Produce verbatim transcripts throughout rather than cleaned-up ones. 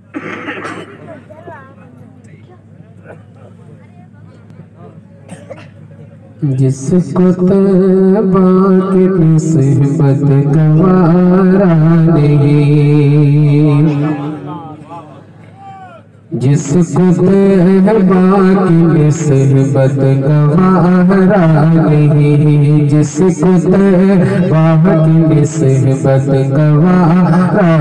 جس کو طیبہ کی نسبت گوارا نہیں، جس کو طیبہ کی نسبت گوارا نہیں، جس کو طیبہ کی نسبت گوارا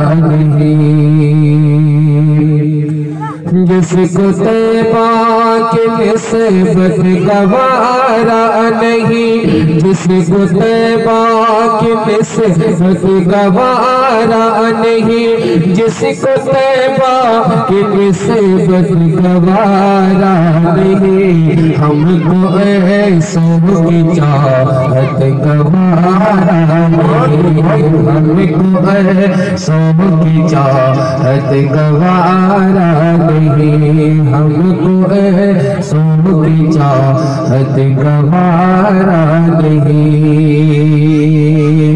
نہیں، جس کو طیبہ کی نسبت گوارا نہیں، جس کو طیبہ کی نسبت گوارا نہیں، جس کو طیبہ کی نسبت گوارا نہیں، ہم کو ایسوں کی چاہت گوارا نہیں، ہم کو ایسوں کی چاہت گوارا نہیں، ہم کو ایسوں کی چاہت گوارا نہیں۔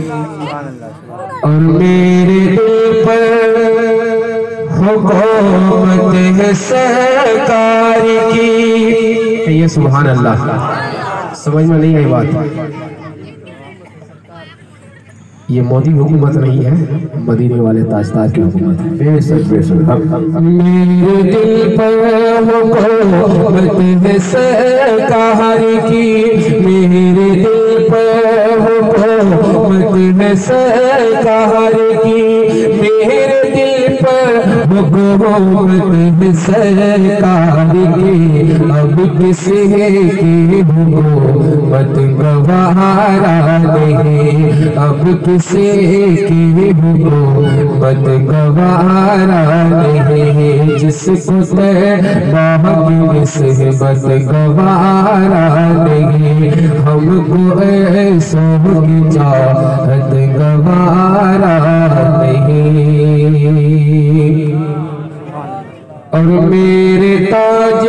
اور میرے دل پر حکومت ہے سرکار کی، یہ سبحان اللہ، سمجھ میں نہیں آئی بات؟ یہ مودی حکومت نہیں ہے، مدینے والے تاجدار کی حکومت ہے۔ بے شک بے شک۔ میرے دل پر حکومت ہے سرکار کی، میرے دل پر حکومت ہے سرکار کی، میرے دل پر حکومت ہے سرکار کی، اب کسی کی حکومت گوارا نہیں، اب کسی کی حکومت گوارا نہیں، جس کو طیبہ کی نسبت گوارا نہیں، ہم کو ایسوں کی چاہت گوارا نہیں۔ اور میرے تاج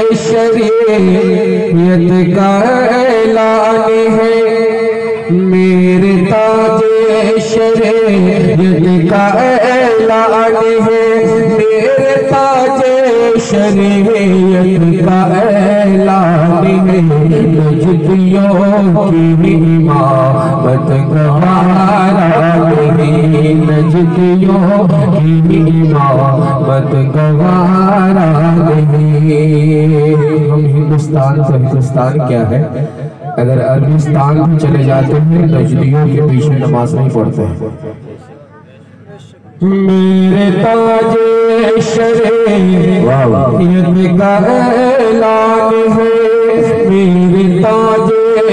شریعت کا اعلان ہے، میرے تاج شریعت کا اعلان ہے، میرے تاج شریعت کا اعلان ہے، نجدیوں کی امامت گوارا نہیں، نجدیوں کی امامت گوارا نہیں۔ ہم ہندوستان سے ہندوستان کیا ہے، اگر عربستان بھی چلے جاتے ہیں نجدیوں کے پیچھے نماز نہیں پڑھتے ہیں۔ میرے تاج شریعت کا اعلان ہے، میرے تاج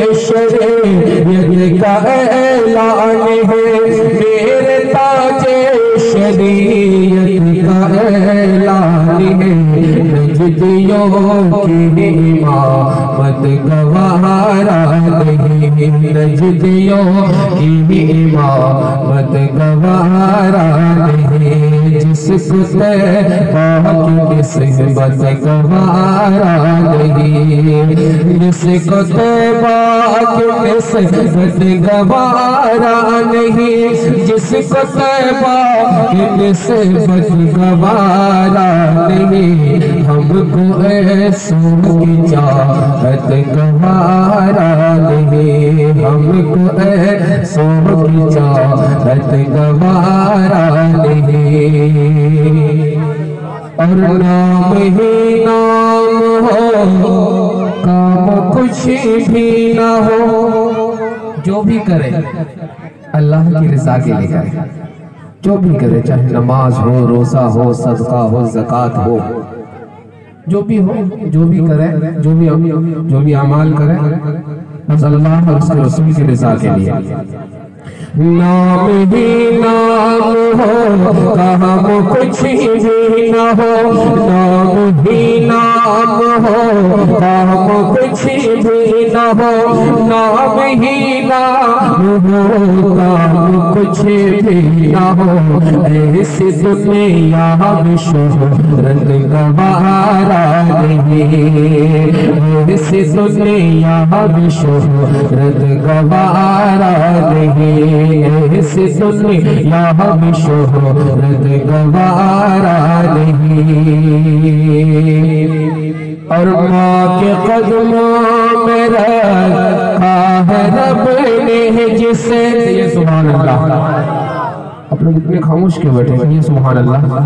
شریعت کا اعلان ہے، میرے تاج شریعت کا اعلان ہے، نجدیوں کی امامت گوارا نہیں، نجدیوں کی امامت گوارا نہیں، جس کو طیبہ کی نسبت گوارا نہیں، جس کو طیبہ کی نسبت گوارا نہیں، جس کو طیبہ کی نسبت گوارا نہیں، ہم کو ایسوں کی چاہت گوارا نہیں، ہم کو ایسوں کی چاہت گوارا نہیں۔ اور نام ہی نام ہو، کام کچھ بھی نہ ہو، جو بھی کرے اللہ کی رضا کے لیے کرے، جو بھی کرے، چاہے نماز ہو، روزہ ہو، صدقہ ہو، زکوٰۃ ہو، جو بھی ہو، جو بھی کرے، جو بھی جو بھی اعمال کرے، بس اللہ اور اس کے رسول کی رضا کے لیے۔ نام ہی نام ہو، کام کچھ بھی نہ ہو، نام ہی نام ہو، کام کچھ بھی نہ ہو، نام ہی نام ہو، کام کچھ بھی نہ ہو، ایسی دنیا میں شہرت گوارا نہیں، ایسی دنیا میں شہرت گوارا نہیں، ایسی دنیا میں شہرت گوارا قدموں میں رکھا ہے رب نے جسے. یہ سبحان اللہ. آپ لوگ اتنے خاموش کیوں بیٹھے ہیں؟ یہ سبحان اللہ.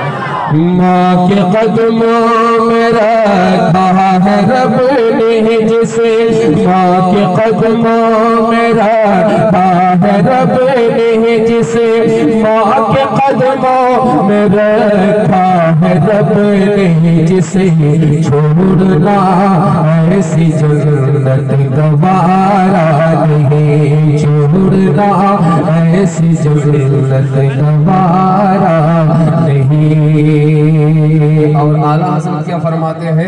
ماں کے قدموں میں رکھا ہے رب نے جسے. ماں کے قدموں میں رکھا ہے رب نے جسے. ماں کے قدموں میں رکھا ہے رب نے جسے. چھوڑنا ایسی جنت گوارا نہیں. چھوڑنا ایسی جنت گوارا نہیں. اور اعلیٰ حضرت کیا فرماتے ہیں؟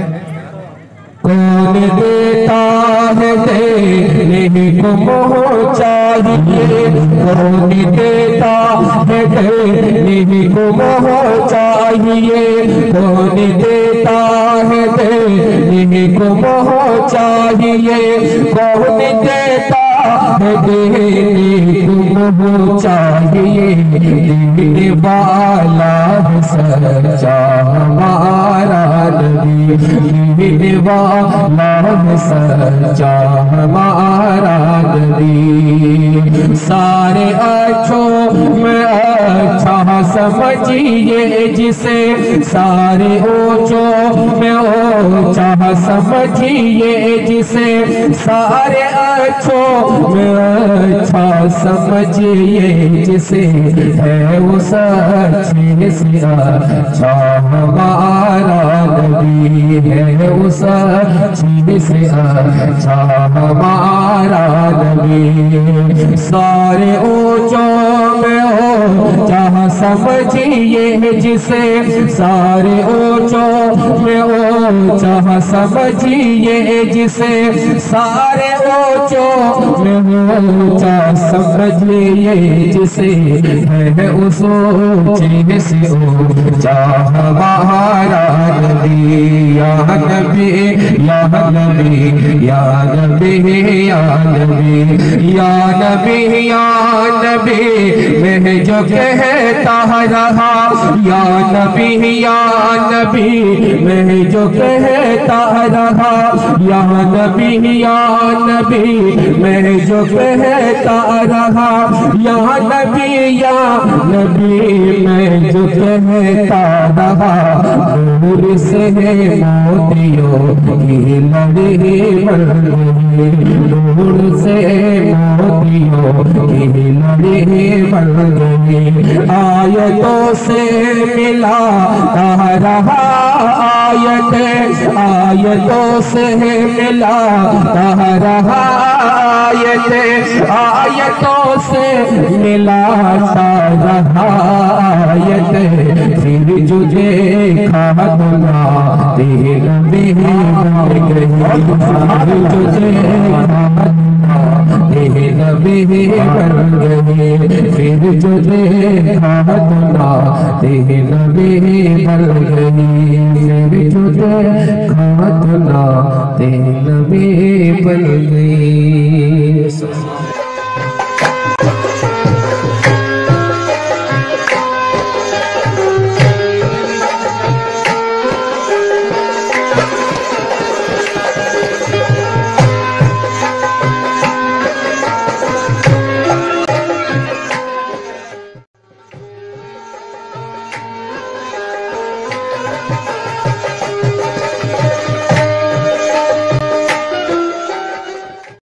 کون دیتا ہے دینے کو موہ چاہیے. کون دیتا ہے دینے کو موہ چاہیے. کون دیتا ہے دینے کو موہ چاہیے. کون دیتا ہے دینے کو موہ چاہیے. دینے والا ہے سچا ہمارا نبی. دینے والا ہے سچا ہمارا نبی. سارے اچھوں میں اچھا سمجھیے جسے. سارے اونچوں میں اونچا سمجھیے جسے. سارے اچھوں میں اچھا سمجھیے جسے. ہے وہ سچے سے اچھا ہمارا نبی. ہے وہ سچے سے اچھا ہمارا نبی. سارے اونچوں میں اونچا سمجھیے جسے. سارے اونچوں میں اونچا سمجھیے جسے. سارے اونچوں میں اونچا سمجھیے جسے. ہے اس اونچے سے اونچا ہمارا نبی. یا نبی یا نبی یا نبی یا نبی یا نبی یا نبی میں جو کہتا رہا. یا نبی یا نبی میں جو کہتا رہا. یا نبی یا نبی میں جو کہتا رہا. یا نبی یا نبی میں جو کہتا رہا. نور سے موتیوں کی لڑی بن گئی. نور سے موتیوں کی لڑی بن گئی. آیتوں سے ملا رہا. آیت آیتوں سے ملا رہا. آیت آیتوں سے ملا رہا. آیت پھر جو دیکھا دنا تیرے نبی بن گئی. پھر جو دیکھا تیرے نبی بن گئی. پھر جو دیکھا دنا تیرے نبی بن گئی. پھر جو دیکھا دنا تیرے نبی بن گئی.